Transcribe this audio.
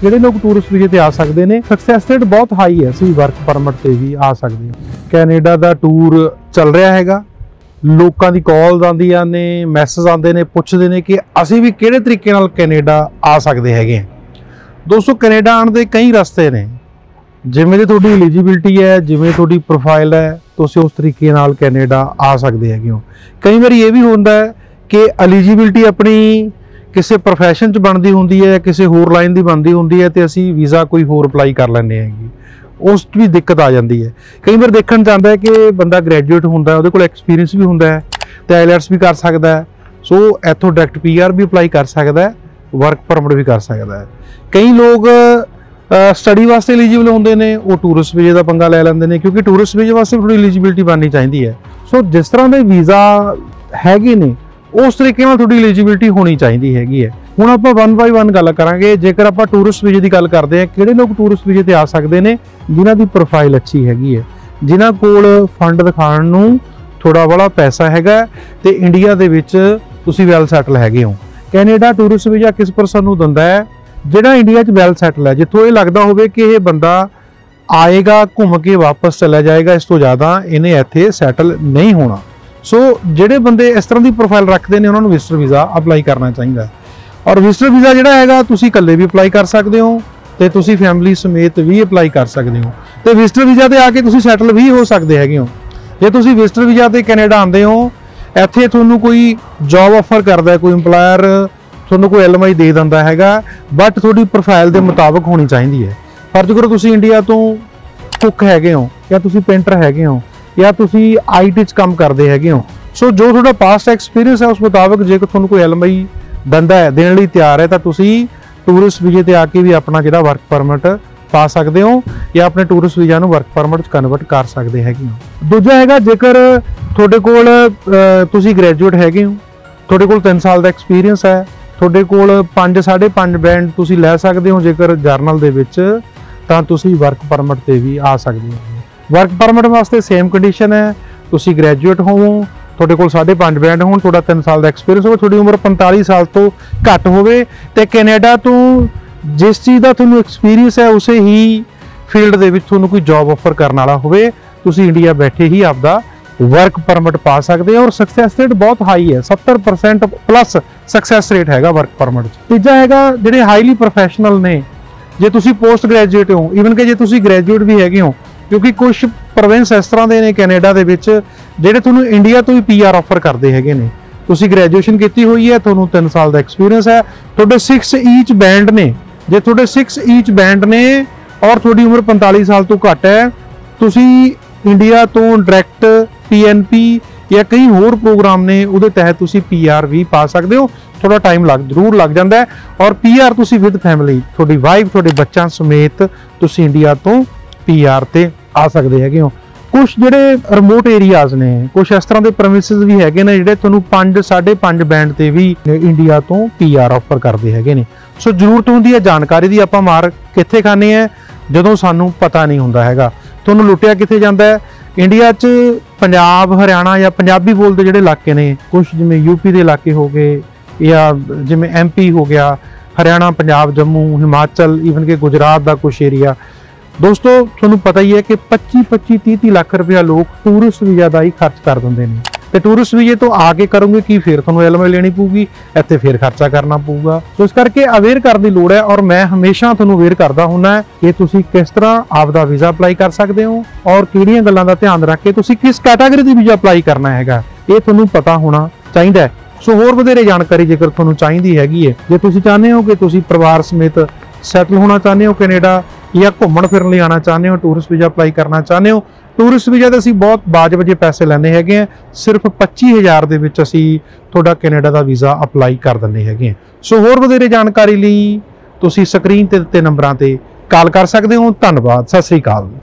किहड़े लोग टूरिस्ट वीजे ते आ सकते हैं। सक्सैस रेट बहुत हाई है, असीं वर्क परमिट ते भी आ सकते हैं। कैनेडा दा टूर चल रहा हैगा, लोगों की कॉल्स आंदियां ने, मैसेज आते हैं, पुछते हैं कि असीं भी किहड़े तरीके नाल कैनेडा आ सकते हैं। दोस्तों कैनेडा आने के कई रस्ते ने, जिवें दी तुहाडी एलिजिबिलिटी है, जिवें तुहाडी प्रोफाइल है, तुसीं उस तरीके नाल कैनेडा आ सकते हैं। कई बार ये भी होंदा है कि एलिजिबिलिटी अपनी किसी प्रोफैशन च बनती होंदी है, किसी होर लाइन की बनती होंदी है, तो असीं वीज़ा कोई होर अप्लाई कर लैंदे हैगे, उस भी दिक्कत आ जाती है। कई बार देखण चाहता है कि बंदा ग्रैजुएट होंदा, उहदे कोल एक्सपीरियंस भी होंदा है, तो आईलैट्स भी कर सकता है, सो इत्थों डायरैक्ट PR भी अप्लाई कर सकता है, वर्क परमिट भी कर सकता है। कई लोग स्टडी वास्ते एलिजिबल होंदे ने, वो टूरिस्ट वीजे का पंगा लै लैंदे ने, क्योंकि टूरिस्ट वीजे वास्ते थोड़ी एलिजिबिलिटी बननी चाहिए है। सो जिस तरह के वीज़ा हैगे ने उस तरीके नाल थोड़ी एलिजिबिलिटी होनी चाहिए हैगी है। हुण आपां 1 बाय 1 गल करांगे। जेकर आपां टूरिस्ट वीजे की गल करते हैं, किहड़े लोग टूरिस्ट वीजे ते आ सकते हैं, जिन्हां दी प्रोफाइल अच्छी हैगी है, जिन्हां कोल फंड दिखाउण नूं थोड़ा बड़ा पैसा हैगा ते इंडिया दे विच तुसीं वैल सैटल हैगे हो। कैनेडा टूरिस्ट वीजा किस परसन नूं दिंदा है, जिहड़ा इंडिया च वैल सैटल है, जिथों ये लगदा होवे कि ये बंदा आएगा घूम के वापस चला जाएगा, इस तो ज़्यादा इन्हें इत्थे सैटल नहीं होना। सो जिहड़े बंदे इस तरह की प्रोफाइल रखते हैं, उन्होंने विजिटर वीज़ा अप्लाई करना चाहिए। और विजिटर वीज़ा जिहड़ा हैगा तुसीं इकल्ले भी अप्लाई कर सकते हो, तो तुसीं फैमिली समेत भी अप्लाई कर सकते हो, तो विजिटर वीज़ा ते आके तुसीं सैटल भी हो सकते हैगे हो। जे तुसीं विजिटर वीज़ा ते कैनेडा आंदे हो, इत्थे तुहानूं कोई जॉब ऑफर करदा है, कोई इंपलायर तुहानूं कोई LMI दे दिंदा हैगा, बट तुहाडी प्रोफाइल के मुताबिक होनी चाहिए है। फर्ज करो तुसीं इंडिया तो कुक हैगे हो, या तुसीं पेंटर हैगे हो, या तुसीं IT च काम करते हैगे हो। सो जो तुहाडा पास्ट एक्सपीरियंस है उस मुताबिक जेकर तुहानूं कोई LMI दिंदा है, देण लई तैयार है, तो तुसीं टूरिस्ट वीजे ते आके भी अपना जिहड़ा वर्क परमिट पा सकते हो, या अपने टूरिस्ट वीज़ा नूं वर्क परमिट च कन्वर्ट कर सकते हैगे हो। दूजा हैगा, जेकर तुहाडे कोल तुसीं ग्रैजुएट हैगे हो, तुहाडे कोल 3 साल का एक्सपीरियंस है, तुहाडे कोल 5 5.5 बैंड तुसीं लै सकते हो जेकर जर्नल दे विच, तां तुसीं वर्क परमिट ते भी आ सकते हो। वर्क परमिट वास्ते सेम कंडीशन है, तुसीं ग्रैजुएट होवो, तुहाडे कोल 5.5 बैंड होण, तुहाडा 3 साल का एक्सपीरियंस हो, तुहाडी उम्र 45 साल तो घट होवे, ते कैनेडा तो जिस चीज़ का तुहानूं एक्सपीरियंस है उसे ही फील्ड दे विच तुहानूं कोई जॉब ऑफर करने वाला होवे, तुसीं इंडिया बैठे ही आपदा वर्क परमिट पा सकते हो। और सक्सैस रेट बहुत हाई है, 70% प्लस सक्सैस रेट हैगा वर्क परमिट। तीजा हैगा, जिहड़े हाईली प्रोफैशनल ने, जे तुसीं पोस्ट ग्रैजुएट हो, ईवन कि जे तुसीं ग्रैजुएट भी हैगे हो, क्योंकि कुछ प्रोविंस इस तरह के ने कैनेडा दे विच जिहड़े तुहानूं इंडिया तो ही PR ऑफर करते हैगे ने। तुसीं ग्रैजुएशन कीती हुई है, तुहानूं 3 साल का एक्सपीरियंस है, तुहाडे 6 ईच बैंड ने, जे तुहाडे 6 ईच बैंड ने और तुहाडी उम्र 45 साल तो घट है, तुसीं इंडिया तो डायरैक्ट PNP या कई होर प्रोग्राम ने, उहदे तहत तुसीं PR भी पा सकते हो। थोड़ा टाइम जरूर लग जाता है, और PR तुसीं विद फैमिली, तुहाडी वाइफ, तुहाडे बच्चों समेत तुसीं इंडिया तो PR ते आ सकते हैगे हो। कुछ जिहड़े रिमोट एरियाज ने, कुछ इस तरह के प्रमिसेस भी हैगे ने जिहड़े तुहानूं 5 5.5 बैंड ते भी इंडिया तो PR ऑफर करते हैगे ने। सो जरूरत होंदी है जानकारी दी, आपां मार कित्थे खाने है जदों सानूं पता नहीं हुंदा हैगा, तुहानूं लुटिया कित्थे जांदा है। इंडिया च पंजाब, हरियाणा या पंजाबी बोलते जिहड़े इलाके ने, कुछ जिवें UP के इलाके हो गए, या जिवें MP हो गया, हरियाणा, पंजाब, जम्मू, हिमाचल, ईवन के गुजरात का कुछ एरिया। दोस्तों तुहानूं पता ही है कि 25 30 लाख रुपया लोग टूरिस्ट वीज़ा का ही खर्च कर देंगे ने, तो टूरिस्ट वीजे तो आके करोगे कि फिर तुहानूं LMI लेनी पऊगी, इत्थे फिर खर्चा करना पऊगा। तो इस करके अवेयर करने की लोड़ है, और मैं हमेशा तुहानूं अवेयर करदा हुंदा कि तुसीं किस तरह आपदा वीज़ा अप्लाई कर सकते हो, और किहड़ियां गल्लां दा ध्यान रख के तुसीं किस कैटागरी दी वीज़ा अप्लाई करना हैगा, ये तुहानूं पता होना चाहिए। सो होर वधेरे जानकारी जेकर तुहानूं चाहीदी हैगी है, जे तुसीं चाहुंदे हो कि तुसीं परिवार समेत सैटल होना चाहते हो कैनेडा, या घूमण फिरन लई आना चाहते हो, टूरिस्ट वीज़ा अप्लाई करना चाहते हो, टूरिस्ट वीज़ा ते असीं बहुत वाजिब जे पैसे लैंदे हैगे आ, सिर्फ 25,000 दे विच असीं तुहाडा कैनेडा दा वीज़ा अप्लाई कर दिंदे हैगे आ। सो होर वधेरे जानकारी लई तुसीं स्क्रीन ते दित्ते नंबरां ते कॉल कर सकते हो। धन्नवाद, सत श्री अकाल।